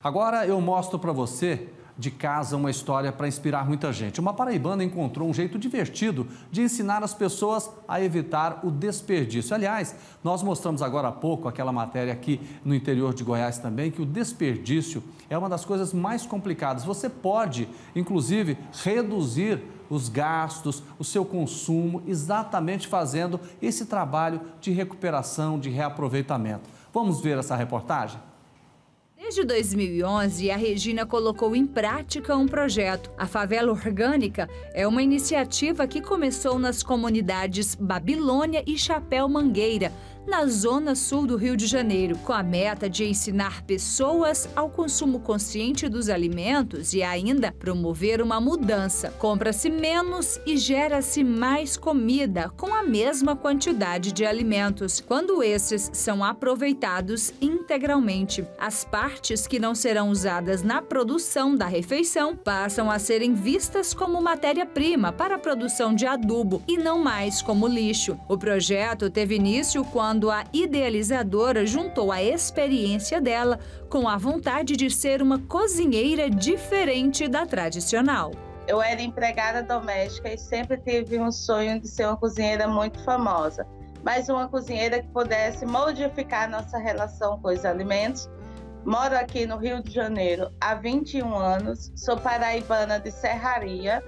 Agora eu mostro para você de casa uma história para inspirar muita gente. Uma paraibana encontrou um jeito divertido de ensinar as pessoas a evitar o desperdício. Aliás, nós mostramos agora há pouco aquela matéria aqui no interior de Goiás também, que o desperdício é uma das coisas mais complicadas. Você pode, inclusive, reduzir os gastos, o seu consumo, exatamente fazendo esse trabalho de recuperação, de reaproveitamento. Vamos ver essa reportagem? Desde 2011, a Regina colocou em prática um projeto. A Favela Orgânica é uma iniciativa que começou nas comunidades Babilônia e Chapéu Mangueira, na zona sul do Rio de Janeiro, com a meta de ensinar pessoas ao consumo consciente dos alimentos e ainda promover uma mudança. Compra-se menos e gera-se mais comida com a mesma quantidade de alimentos, quando esses são aproveitados integralmente. As partes que não serão usadas na produção da refeição passam a serem vistas como matéria-prima para a produção de adubo e não mais como lixo. O projeto teve início quando a idealizadora juntou a experiência dela com a vontade de ser uma cozinheira diferente da tradicional. Eu era empregada doméstica e sempre tive um sonho de ser uma cozinheira muito famosa, mas uma cozinheira que pudesse modificar nossa relação com os alimentos. Moro aqui no Rio de Janeiro há 21 anos, sou paraibana de Serraria,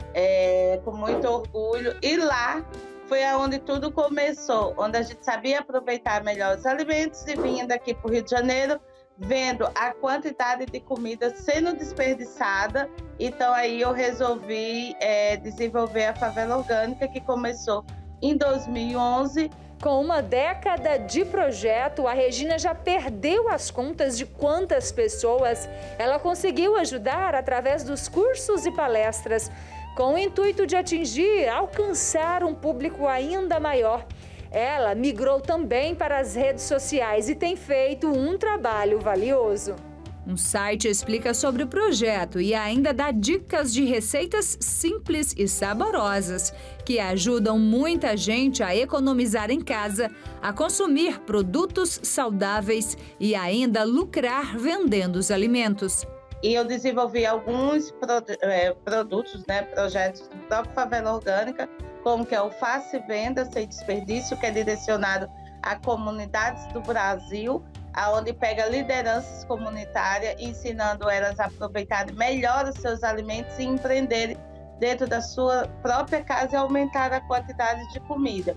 com muito orgulho, e lá foi aonde tudo começou, onde a gente sabia aproveitar melhor os alimentos e vinha daqui para o Rio de Janeiro vendo a quantidade de comida sendo desperdiçada. Então aí eu resolvi desenvolver a Favela Orgânica, que começou em 2011. Com uma década de projeto, a Regina já perdeu as contas de quantas pessoas ela conseguiu ajudar através dos cursos e palestras, com o intuito de alcançar um público ainda maior. Ela migrou também para as redes sociais e tem feito um trabalho valioso. Um site explica sobre o projeto e ainda dá dicas de receitas simples e saborosas que ajudam muita gente a economizar em casa, a consumir produtos saudáveis e ainda lucrar vendendo os alimentos. E eu desenvolvi alguns produtos, projetos do próprio Favela Orgânica, como que é o Faça e Venda Sem Desperdício, que é direcionado a comunidades do Brasil, onde pega lideranças comunitárias, ensinando elas a aproveitarem melhor os seus alimentos e empreenderem dentro da sua própria casa e aumentar a quantidade de comida.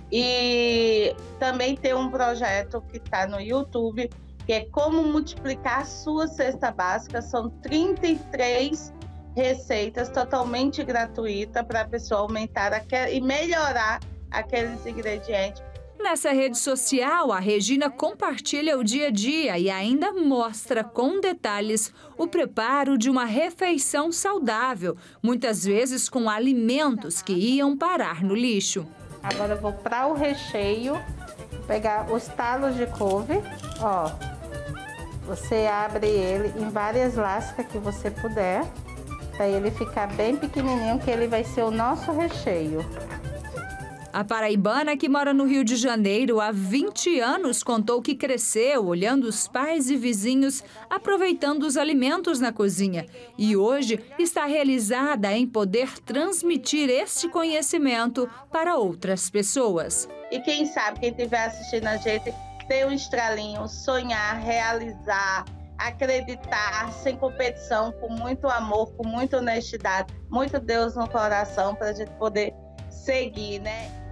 E também tem um projeto que está no YouTube, que é como multiplicar a sua cesta básica. São 33 receitas totalmente gratuitas para a pessoa aumentar e melhorar aqueles ingredientes. Nessa rede social, a Regina compartilha o dia a dia e ainda mostra com detalhes o preparo de uma refeição saudável, muitas vezes com alimentos que iam parar no lixo. Agora eu vou para o recheio, pegar os talos de couve, ó. Você abre ele em várias lascas que você puder, para ele ficar bem pequenininho, que ele vai ser o nosso recheio. A paraibana, que mora no Rio de Janeiro há 20 anos, contou que cresceu olhando os pais e vizinhos aproveitando os alimentos na cozinha e hoje está realizada em poder transmitir esse conhecimento para outras pessoas. E quem sabe, quem estiver assistindo a gente, ter um estralinho, sonhar, realizar, acreditar, sem competição, com muito amor, com muita honestidade, muito Deus no coração, para a gente poder seguir, né?